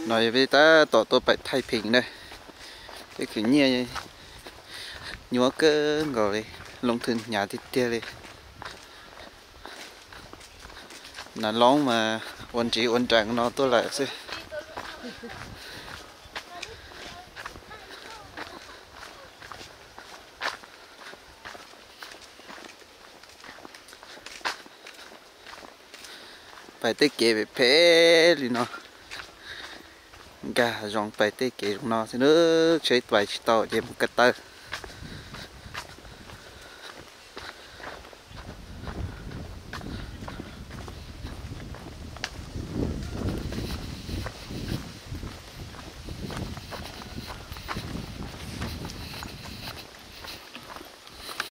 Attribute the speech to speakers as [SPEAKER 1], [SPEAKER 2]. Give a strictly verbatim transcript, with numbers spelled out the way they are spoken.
[SPEAKER 1] nói với ta tổ tôi phải thay bình đây cái kiểu như nhúa cơ rồi lông thun nhà thì tia đi là lóng mà ôn chỉ ôn trạng nó tôi lại xí phải tới kể về phê thì nó gà dòng phải tới kể nó sẽ nữa chơi vài tàu để một cái tơ